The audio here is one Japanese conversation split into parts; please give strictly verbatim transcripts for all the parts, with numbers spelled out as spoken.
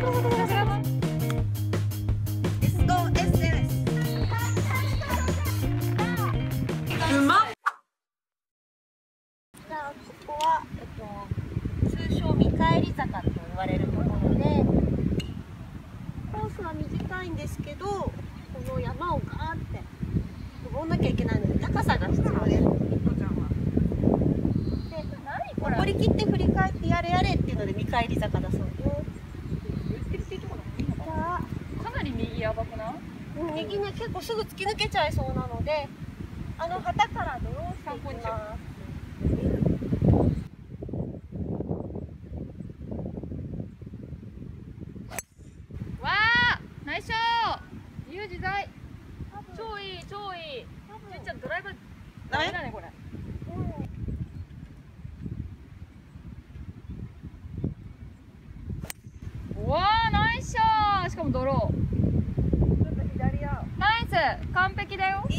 うまっ。 じゃあここは、えっと、通称見返り坂と言われるところで、コースは短いんですけど、この山をガーって登んなきゃいけないので高さが必要です。登り切って振り返ってやれやれっていうので見返り坂だそうです。じゃあかなり右やばくない？ 右ね、結構すぐ突き抜けちゃいそうなので、あの旗からドローンしていきます。 わあ、ナイスショー。自由自在。超いい、超いい。じゅんちゃんドライバーダメだねこれ。うわあ、ナイスショー。しかもドロー。ちょっと左や。ナイス、完璧だよ。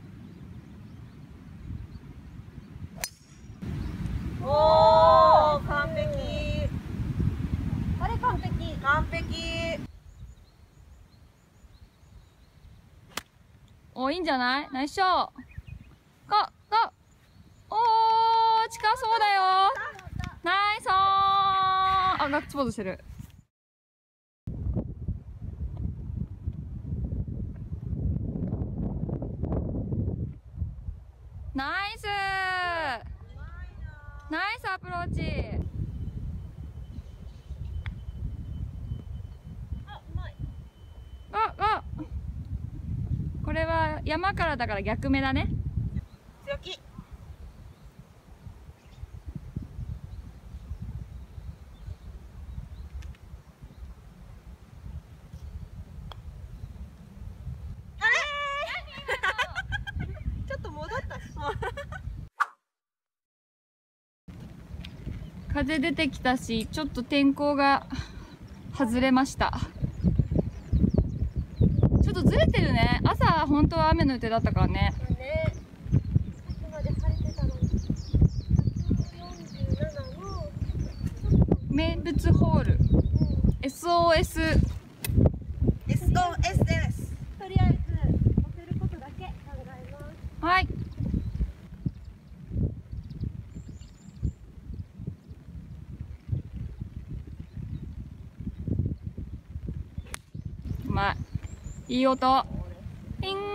おー、完璧。あれ完璧。完璧。 お、いいんじゃない？ナイスショー。か、か、おー、近そうだよ。ナイスー。あ、ガッツポーズしてる。ナイスー。ナイスアプローチ。 あ、うまい。 あ、あ。これは山からだから逆目だね。 強気。あれちょっと戻ったし。 風出てきたし、ちょっと天候が外れました。ちょっとずれてるね。朝本当は雨の予定だったからね。 ね、さっきまで晴れてたのに。ひゃくよんじゅうななの名物ホール。エスオーエス。 エスオーエス です。とりあえず乗せることだけ考えます。 はい。うまい。いい音。ピン。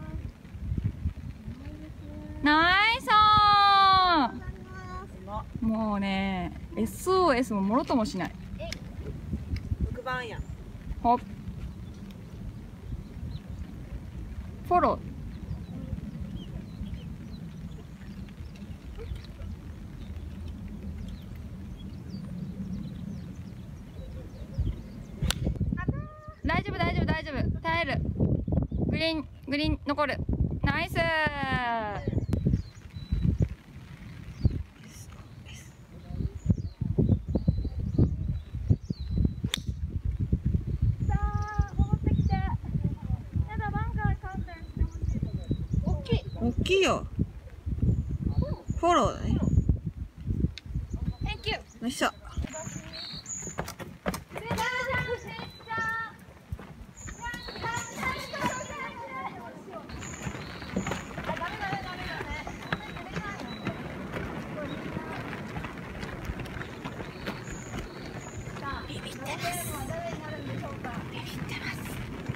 ナイスー。もうね、エスオーエス ももろともしない。 ろくばんや。 ほっ。フォロー。大丈夫大丈夫大丈夫。耐える。グリーングリーン残る。ナイスー。 大きいよ。フォローだね。 Thank you。 よいしょ。ビビってます。ビビってます。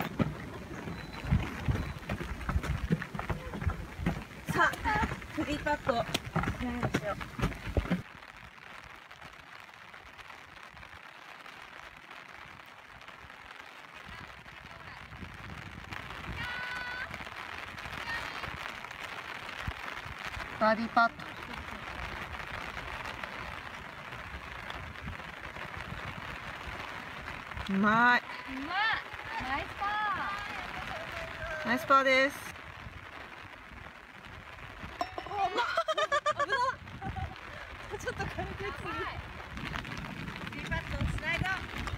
さあ、フリーパット。何しよう。バーディーパット。うまい。 うまい。ナイスパナイスパーです。ちょっと軽くする。ビーパットスライド。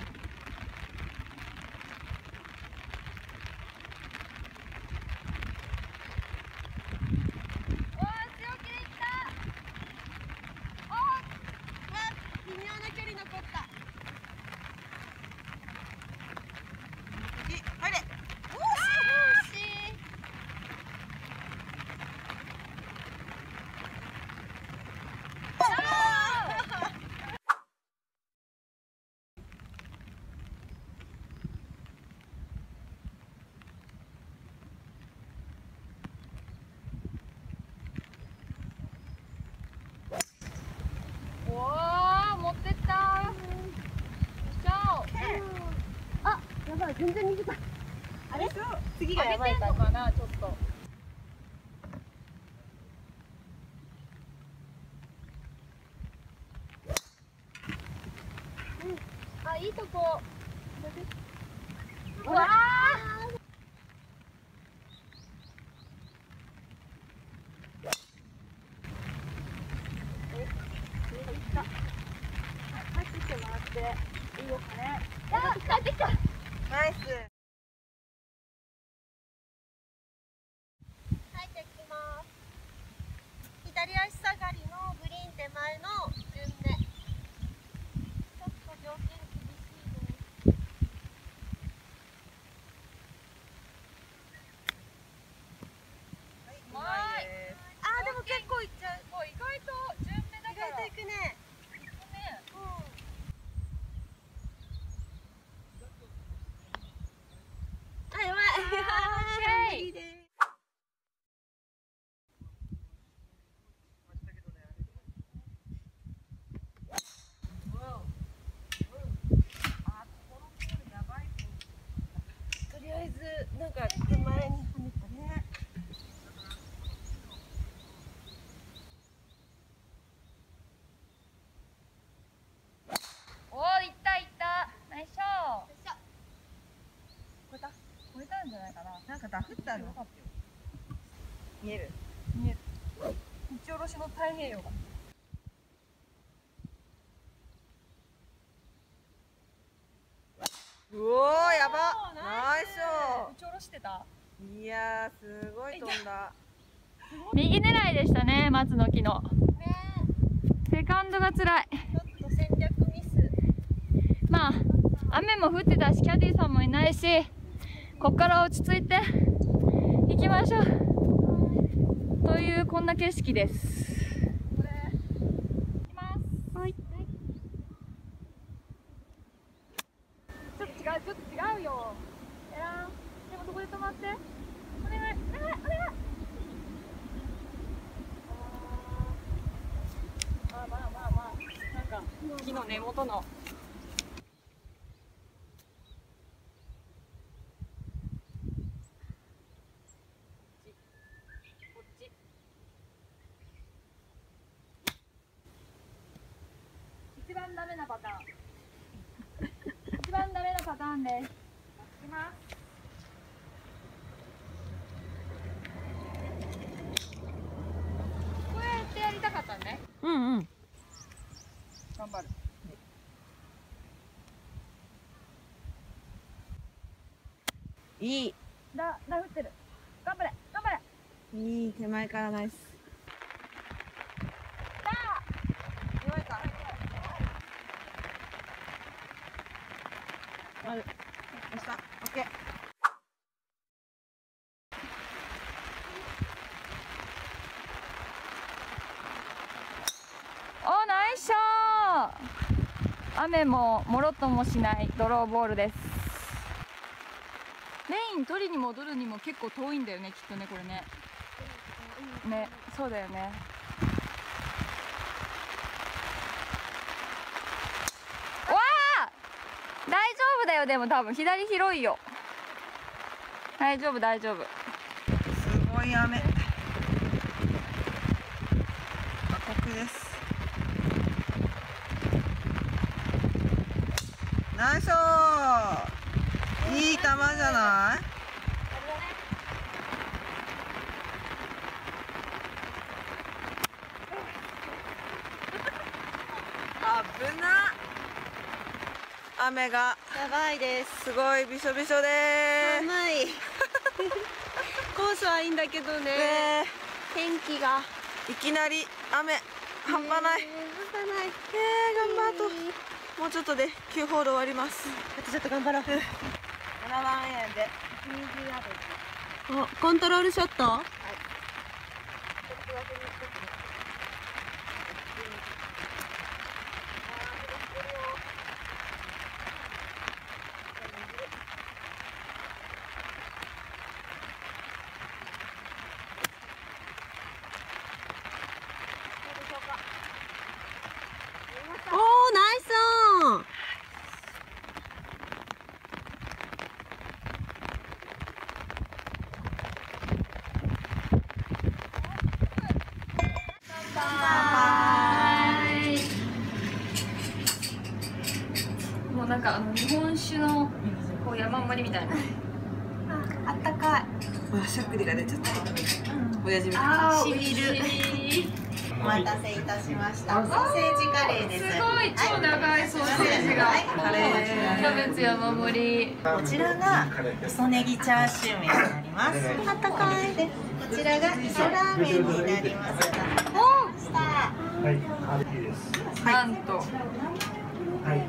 おー、強気でいった。おー、 微妙な距離残った。 全然逃げた。あれ？次が上げてんやばいかのかな、ちょっと。あ、いいとこ。うわあ。 帰ってきてもらっていいよかね。 あ、帰ってきた。 ナイス。帰ってきます。左足下がりのグリーン手前の順目。ちょっと条件厳しいです。 うまい。 あーでも結構いっちゃう。 もう意外と順目だ意から。 外といくね。 いくね。 あ、やばい。 オッケー無理です。とりあえずなんか手前に跳ねたね。 おー、いったいった。ナイスショー。超えた。超えたんじゃないかな。 なんかダフったの見える？ 見える。打ち下ろしの太平洋が。 うおー、やば。ナイスショ打ち下ろしてた。 ー。いやー、すごい飛んだ。 右狙いでしたね、松の木の。 ねセカンドが辛い。 ちょっと戦略ミス。 まあ、雨も降ってたし、キャディーさんもいないし、こっから落ち着いて行きましょう。という、こんな景色です。これ、行きます。 はい。 ちょっと違う、ちょっと違うよ。えらん。でもそこで止まって。お願い、お願い、お願い。あー、まあまあまあ。なんか、木の根元の。こっち。一番ダメなパターン。一番ダメなパターンです。いきます。こうやってやりたかったね。 うんうん。 頑張る。 いい。 だ、だ、降ってる。頑張れ、頑張れ。 いい、手前からナイス。 さあ。 手前か。ある。押した。オッケー。 お、ナイスショー。雨ももろともしないドローボールです。レイン取りに戻るにも結構遠いんだよね、きっとね、これね。ね、そうだよね。わあ、大丈夫だよ。でも多分左広いよ。大丈夫大丈夫。 すごい雨。過酷です。ナイスショー。いい球じゃない？危な。雨がやばいです。 すごいびしょびしょでーす。 寒い。コースはいいんだけどね。 ね天気が。 いきなり雨半端ない。 ね半端ない。 えー、頑張るともうちょっとできゅうホール終わります。 あとちょっと頑張ろう。 ななばんアイアンで。 お、コントロールショット。おー、ナイスオン。 なんかあの日本酒のこう山盛りみたいな。 あったかい。 わしゃくりが出ちゃった。親父みたいあー、 しみる。お待たせいたしました。ソーセージカレーです。 すごい超長いソーセージが。 カレー。 キャベツ山盛り。 こちらが細ネギチャーシュー麺になります。あったかい。で、こちらが味噌ラーメンになります。お、した。 はい、いいです。 なんと。 はい。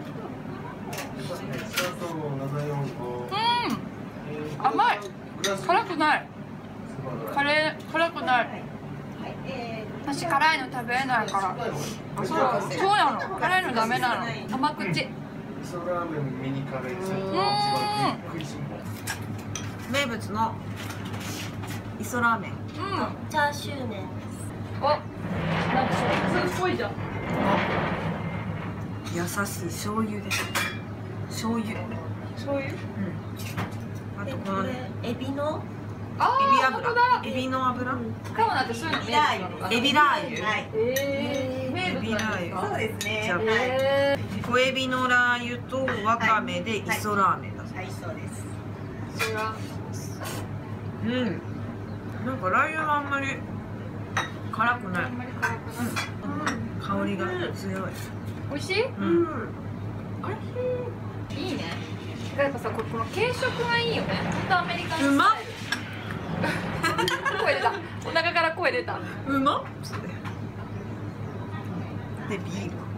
うん。甘い。辛くない。カレー辛くない。私辛いの食べれないから。そう、そうなの。辛いのダメなの。甘口。 味噌ラーメンミニカレーセットうは食いしん坊。 名物の味噌ラーメン。 ん。うん。 チャーシュー麺。 お。なんか醤油っぽいじゃん。 優しい醤油です。醤油。 醤油。 うん。あで、 とこのこれエビのあエビあ、本当だ。 油。エビの油。 カモナってそういうの名物なのかな。 エビラー油。 はい。 ええ。名エビラ物なんですか。 ー油。 そうですね。 じゃあはい。 ええ。 小エビのラー油とわかめで味噌ラーメンだそう。 はい、そうです。 そら。 うん。なんかラー油はあんまり辛くないあん。まり辛くない。 香りが強い。 美味しい？ うん。 いいね。やっぱさ、ここの軽食がいいよね。ほんとアメリカンスタイル。 うまっ声出た。お腹から声出た。 うまっ。でビール。